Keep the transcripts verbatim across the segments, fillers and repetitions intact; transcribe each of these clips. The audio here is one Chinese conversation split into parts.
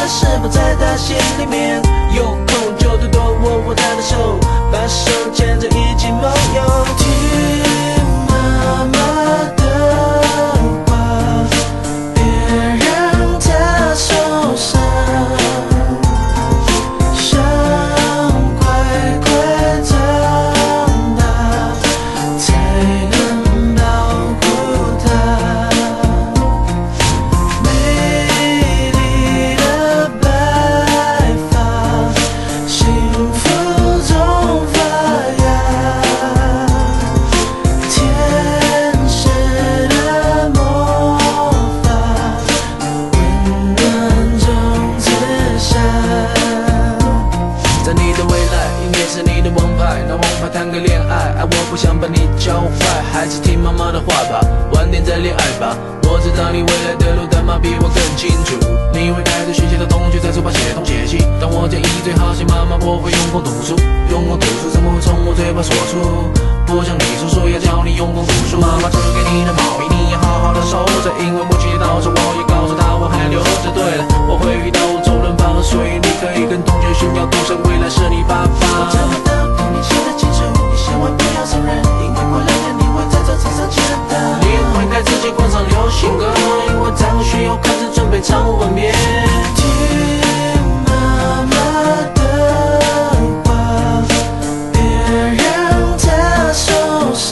是否在他心里面？有空就多多握握他的手，把手牵着一起梦游。听妈妈的话，别让她受伤，想乖乖长大，才能保护她。美丽的白发，幸福中发芽，天使的魔法，温暖中自下。在你的未来，音乐是你的王牌，拿王牌谈个恋爱，爱我不想把你教坏，还是听妈妈的话吧，晚点再恋爱吧。我知道你未来的路，但妈比我更清楚。你会带着学习的同学在书包写东写西，但我建议最好写妈妈，我会用功读书，用功读书怎么会从我嘴巴说出？不像你叔叔要教你用功读书，妈妈赐给你的毛笔你要好好的收着，因为母亲节到时我也告诉她我还留着。对了，我会遇到周润发，所以你可以跟同学炫耀，赌神未来是你爸爸。我这么的对你写得清楚，你千万不要伤人，因为过两天你会在这场上见到。你会带自己灌上流行歌，因为张学友开始准备唱晚眠。听妈妈的话，别让她受伤，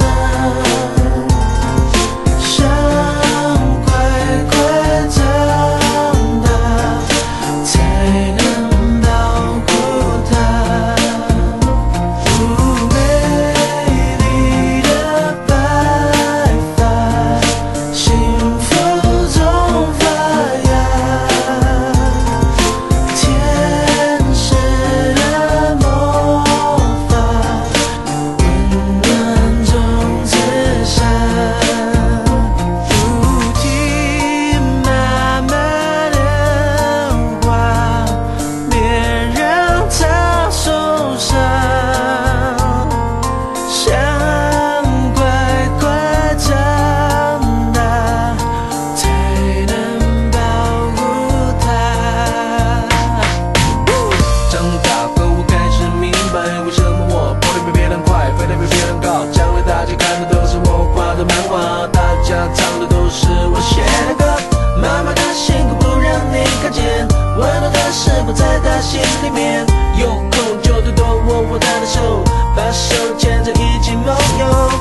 想乖乖长大，才能保护她。美丽的白发，幸福中发芽，天使的魔法，温暖中自下。不听妈妈的话，别让她受伤，想乖乖长大，才能保护她。长大后我开始明白，为什么我跑得比别人快，飞得比别人高。将来大家看的都是我画的漫画，大家唱的都是我写的歌。妈妈的辛苦不让你看见，温暖的是否在她心里面？有空就多多握握她的手，把手牵着一起梦游。